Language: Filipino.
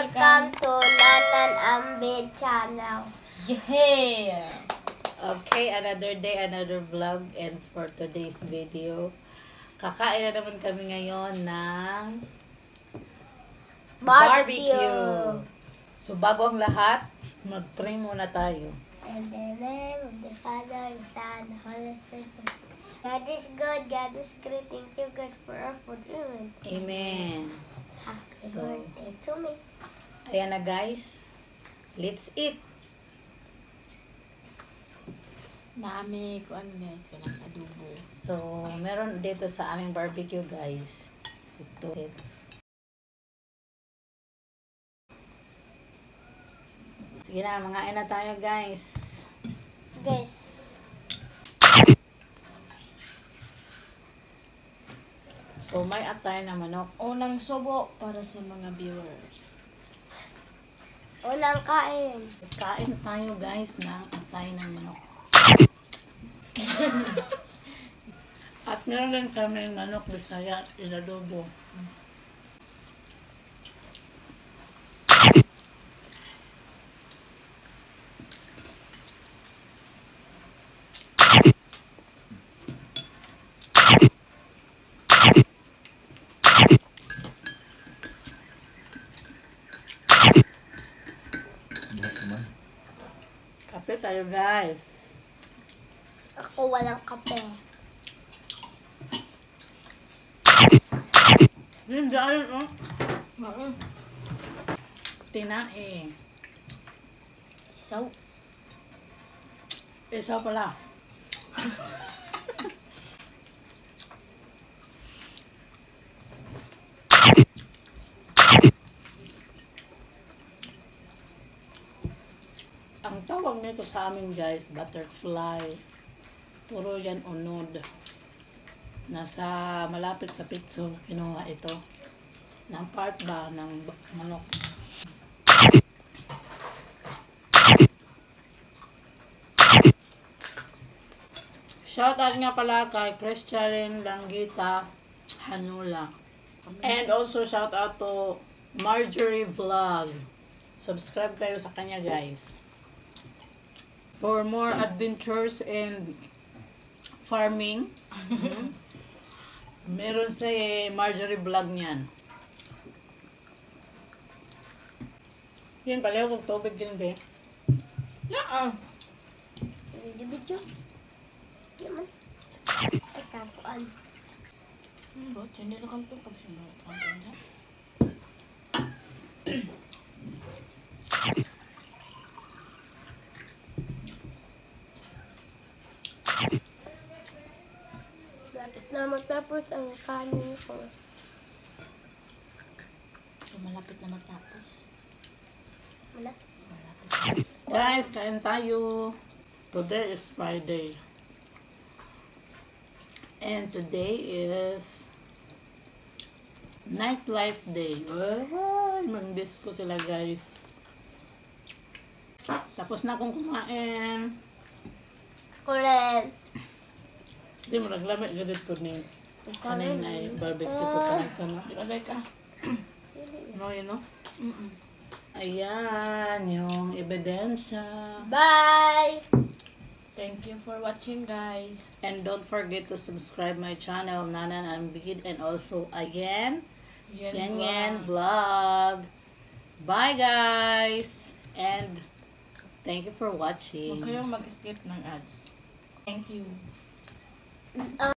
Welcome to Nanan Ambid channel. Yeah! Okay, another day, another vlog, and for today's video, kakain na naman kami ngayon ng barbecue. So bago ang lahat, mag-pray muna tayo. In the name of the Father, the Son, the Holy Spirit. God is good, God is great. Thank you, God, for our food. Amen. Amen. Happy So, birthday to me. Ayan na guys, let's eat. Nami ko ano na ito ng adobo. So, meron dito sa aming barbecue guys. Ito. Sige na, mangain na tayo guys. Guys, So, may atay na manok. Unang subo para sa mga viewers. unang kain. Kain tayo guys ng atay ng manok. At meron din kami manok Bisaya at inadobo. Kape tayo guys. Ako walang kape. Hindi ayun oh. Mm-mm. Tinae. Isaw. Isa pala. Ang tawag nito sa amin guys, butterfly. Puro yan unod. Nasa malapit sa pitso, kinuha ito. Ng part ba ng manok. Shoutout nga pala kay Christian Langgita Hanula. And also shoutout to Marjorie Vlog. Subscribe kayo sa kanya guys. For more adventures and farming. Meron sa Marjorie Vlog niyan. Yan pala kung tubig din ba? Naa. Video. Yaman. Ay, kapuan. Bot, hindi na kami pag sinulat ang ganda. Lapit na matapos ang kanin ko. So, malapit na matapos. Wala. Malapit. Guys, kain tayo. Today is Friday. And today is Nightlife Day. Ay, mag-miss ko sila guys. Tapos na akong kumain. Ako rin. Hindi mo naglamit gadit ko ni kanin ay barbecue ko tanag sana. Ilagay ka. No, you know? Mm-mm. Ayan, yung ebidensya. Bye! Thank you for watching, guys. And don't forget to subscribe my channel, Nanan Ambid, and also again, Yan Vlog. Bye guys! And thank you for watching. Huwag kayong mag-skip ng ads. Thank you.